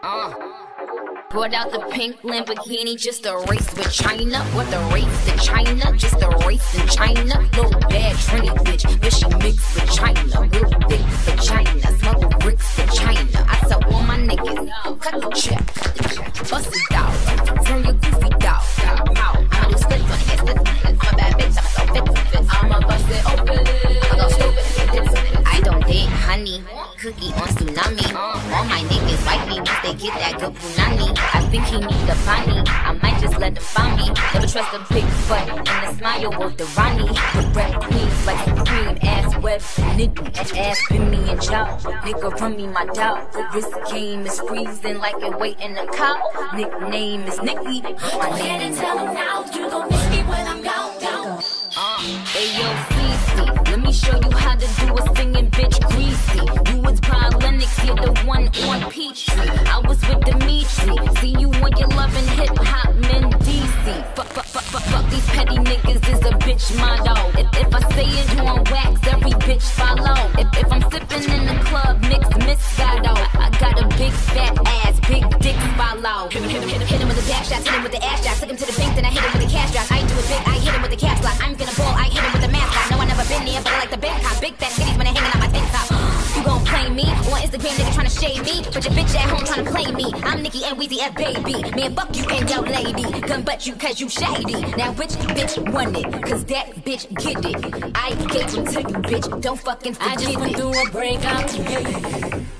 Brought out the pink Lamborghini just a race with China. What the race to China? Just a race in China. Little bad Trini bitch, but she mixed with China. Real big vagina, smuggle bricks for China. I tell all my niggas, cut the check, bust it out, turn your goofy dog. I'ma do split on it, split on it. I'm a bad bitch, I'm so fit. I'ma bust it open. I go stupid. I don't date honey, cookie on tsunami. All my niggas like me once they get that good punani. I think he need a bunny, I might just let him find me. Never trust a big butt, and a smile worth the Ronnie. With rap queens like Supreme, ass web, nigga, ass pin me and chow. Nigga run me my doubt. This game is freezing like it waiting a cow. Nickname is Nicki. Go ahead and tell him now, you gon' miss me when I'm gone. Ayo, Cece, let me show you how to do a singing bitch greasy. You was Brian Lennox, you're the one on Peachtree. I was with Dimitri, see you when you're loving hip-hop men DC. Fuck these petty niggas is a bitch motto. If I say it, you on wax, every bitch follow. If I'm sipping in the club, mix Moscato. I got a big fat ass, big dick follow. Hit him with the back shots, hit him with the ass shots. Took him to the bank, then I hit him with the cash drops. I do it big, I hit him with the cash block. I'm gonna ball, I hit him with the mask lock. No, I never been there, but I like the big cop. Big fat titties when they hanging out my tank top. You gon' play me on Instagram, nigga tryna shade me, but your bitch at home tryna play me. I'm Nicki and Weezy F baby. Man, fuck you and your lady. Gun butt you cause you shady. Now which bitch won it? Cause that bitch get it. I gave him to you, bitch. Don't fucking forget it. I just went through a breakup.